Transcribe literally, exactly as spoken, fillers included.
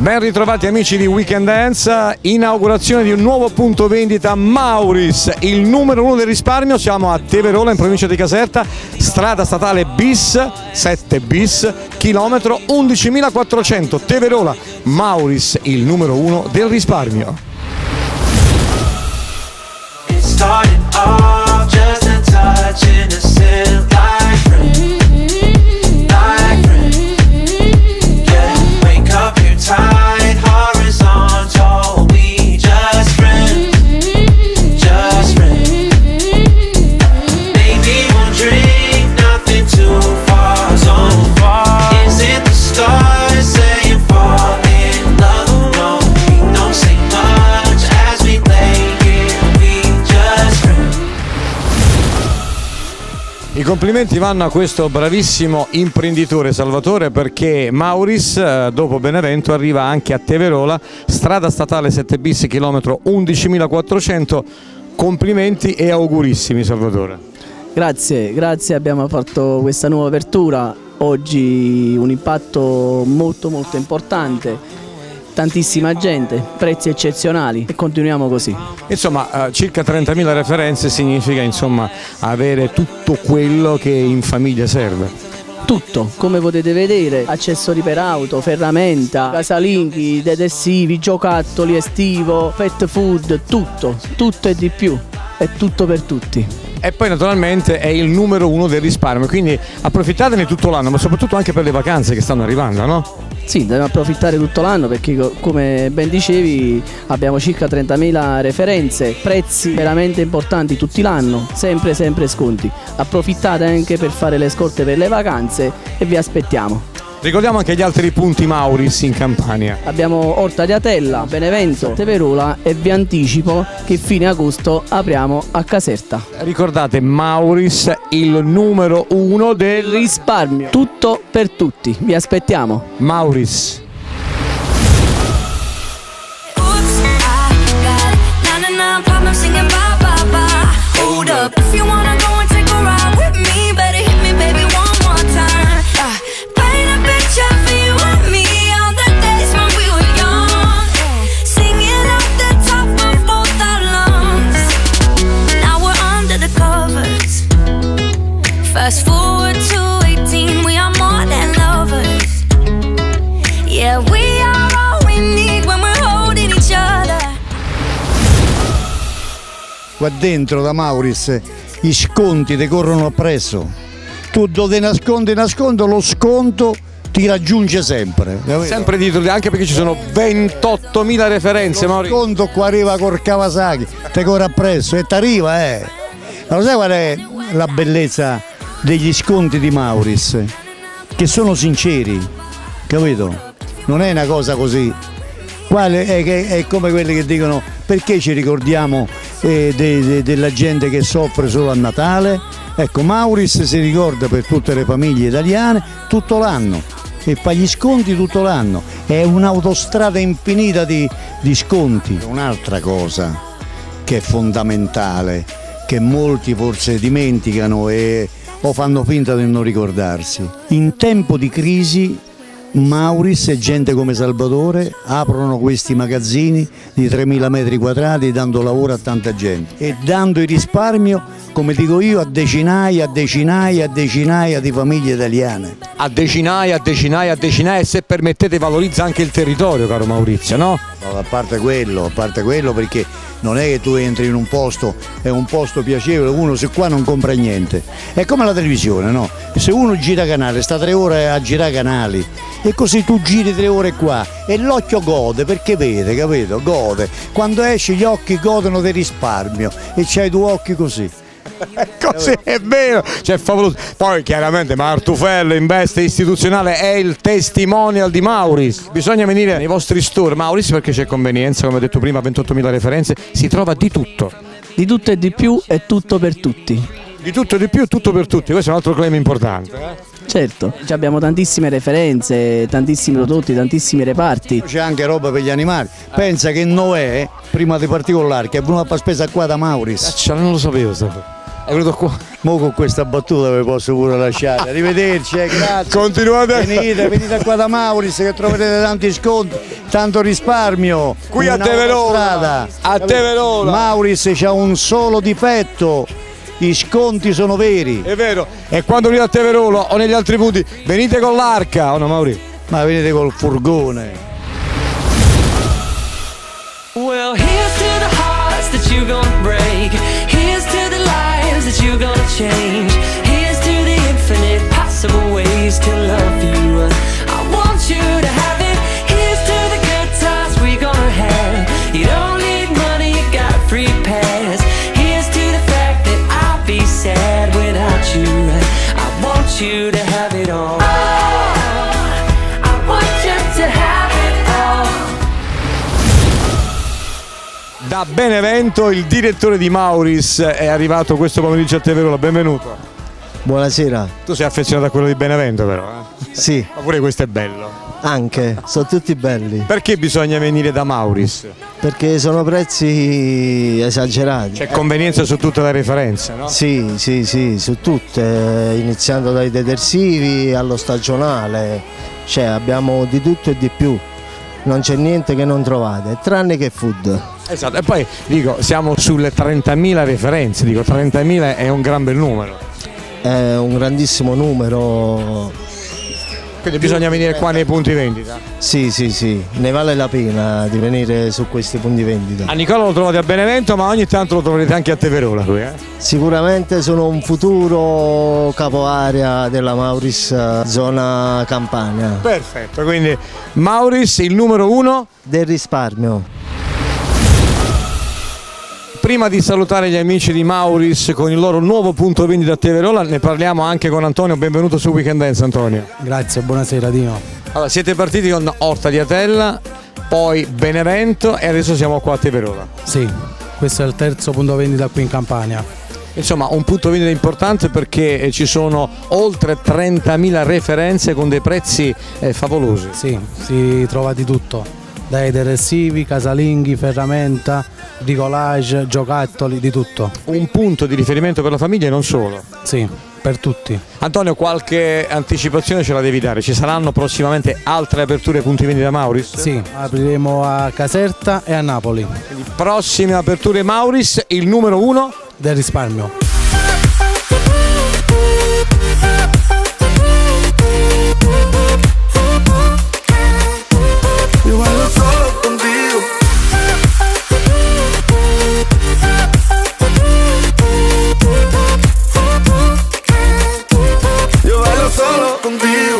Ben ritrovati amici di Weekend Dance, inaugurazione di un nuovo punto vendita Mauris, il numero uno del risparmio. Siamo a Teverola in provincia di Caserta, strada statale bis, sette bis, chilometro undicimilaquattrocento, Teverola. Mauris, il numero uno del risparmio. I complimenti vanno a questo bravissimo imprenditore Salvatore, perché Mauris dopo Benevento arriva anche a Teverola, strada statale sette bis, chilometro undicimilaquattrocento. Complimenti e augurissimi Salvatore. Grazie, grazie, abbiamo fatto questa nuova apertura, oggi un impatto molto molto importante. Tantissima gente, prezzi eccezionali e continuiamo così. Insomma, circa trentamila referenze significa insomma avere tutto quello che in famiglia serve. Tutto, come potete vedere, accessori per auto, ferramenta, casalinghi, detersivi, giocattoli estivo, pet food, tutto, tutto e di più, è tutto per tutti. E poi naturalmente è il numero uno del risparmio, quindi approfittatene tutto l'anno, ma soprattutto anche per le vacanze che stanno arrivando, no? Sì, dobbiamo approfittare tutto l'anno perché, come ben dicevi, abbiamo circa trentamila referenze, prezzi veramente importanti tutti l'anno, sempre sempre sconti. Approfittate anche per fare le scorte per le vacanze e vi aspettiamo. Ricordiamo anche gli altri punti Mauris in Campania. Abbiamo Orta di Atella, Benevento, Teverola e vi anticipo che fine agosto apriamo a Caserta. Ricordate, Mauris, il numero uno del risparmio. Tutto per tutti, vi aspettiamo. Mauris. Fast forward to eighteen, we are more than lovers. Yeah, we are all we need when we're holding each other. Qua dentro da Mauris i sconti ti corrono appresso. Tu dove nascondi nascondo, lo sconto ti raggiunge sempre. Capito? Sempre titoli, anche perché ci sono ventottomila referenze. Lo sconto qua arriva col Kawasaki, ti corre appresso e ti arriva, eh. Ma lo sai qual è la bellezza degli sconti di Mauris? Che sono sinceri, capito? Non è una cosa così. Qua è, è, è come quelli che dicono: perché ci ricordiamo eh, de, de, della gente che soffre solo a Natale? Ecco, Mauris si ricorda per tutte le famiglie italiane tutto l'anno e fa gli sconti tutto l'anno. È un'autostrada infinita di, di sconti. Un'altra cosa che è fondamentale, che molti forse dimenticano e o fanno finta di non ricordarsi: in tempo di crisi Mauris e gente come Salvatore aprono questi magazzini di tremila metri quadrati, dando lavoro a tanta gente e dando il risparmio, come dico io, a decinaia, a decinaia, a decinaia di famiglie italiane. A decinaia, a decinaia, a decinaia, e se permettete valorizza anche il territorio, caro Maurizio, no? No, a parte quello, a parte quello, perché non è che tu entri in un posto, è un posto piacevole, uno se qua non compra niente. È come la televisione, no? Se uno gira canale, sta tre ore a girare canali, e così tu giri tre ore qua e l'occhio gode perché vede, capito? Gode. Quando esci gli occhi godono del risparmio e c'hai due occhi così. Così è vero, cioè favoloso. Poi chiaramente Martufello Investe Istituzionale è il testimonial di Mauris. Bisogna venire nei vostri store Mauris perché c'è convenienza, come ho detto prima, ventottomila referenze, si trova di tutto. Di tutto e di più e tutto per tutti. Di tutto e di più, tutto per tutti, questo è un altro claim importante. Eh? Certo, abbiamo tantissime referenze, tantissimi prodotti, tantissimi reparti. C'è anche roba per gli animali. Pensa che Noè, prima di partire con l'arca, è venuto a fare spesa qua da Mauris. Cioè, non lo sapevo. Stato. È venuto qua. Mo con questa battuta vi posso pure lasciare. Arrivederci, eh, grazie. Continuate. Venite, venite qua da Mauris che troverete tanti sconti, tanto risparmio. Qui a Una Teverola. strada. A Teverola. Mauris c'ha un solo difetto. I sconti sono veri. È vero. E quando venite a Teverola o negli altri punti, venite con l'arca, o no Mauri? Ma venite col furgone. Well, here's to the hearts that you're gonna break. Here's to the lives that you're gonna change. Here's to the infinite possible ways to love you. I want you to have it. Here's to the good times we're gonna have. You don't need money, you got a free pass. Here's to the fact that I'll be sad without you. I want you to have it all. I want you to have it all. Da Benevento il direttore di Mauris è arrivato questo pomeriggio a Teverola, benvenuto. Buonasera. Tu sei affezionato a quello di Benevento però, eh? Sì, Ma pure questo è bello. anche, sono tutti belli, Perché bisogna venire da Mauris? perché sono prezzi esagerati. C'è convenienza su tutte le referenze, no? Sì, sì, sì, su tutte, iniziando dai detersivi allo stagionale, cioè abbiamo di tutto e di più, non c'è niente che non trovate, tranne che food. Esatto, e poi dico, siamo sulle trentamila referenze, dico trentamila è un gran bel numero. È un grandissimo numero, Quindi bisogna venire qua nei punti vendita. sì, sì, sì, ne vale la pena di venire su questi punti vendita. A Nicola lo trovate a Benevento, ma ogni tanto lo troverete anche a Teverola qui, eh? Sicuramente sono un futuro capo area della Mauris zona Campania, Perfetto, quindi Mauris il numero uno. del risparmio. Prima di salutare gli amici di Mauris con il loro nuovo punto vendita a Teverola, ne parliamo anche con Antonio. Benvenuto su Weekend Dance, Antonio. Grazie, buonasera Dino. Allora, siete partiti con Orta di Atella, poi Benevento e adesso siamo qua a Teverola. Sì, questo è il terzo punto vendita qui in Campania. Insomma, un punto vendita importante perché ci sono oltre trentamila referenze con dei prezzi eh, favolosi. Sì, si trova di tutto, dai detersivi, casalinghi, ferramenta, bricolage, giocattoli, di tutto. Un punto di riferimento per la famiglia e non solo. Sì, per tutti. Antonio, qualche anticipazione ce la devi dare? Ci saranno prossimamente altre aperture punti vendita Mauris? Sì, apriremo a Caserta e a Napoli, Quindi prossime aperture Mauris, il numero uno. del risparmio. Io ballo solo contigo. Io ballo solo contigo.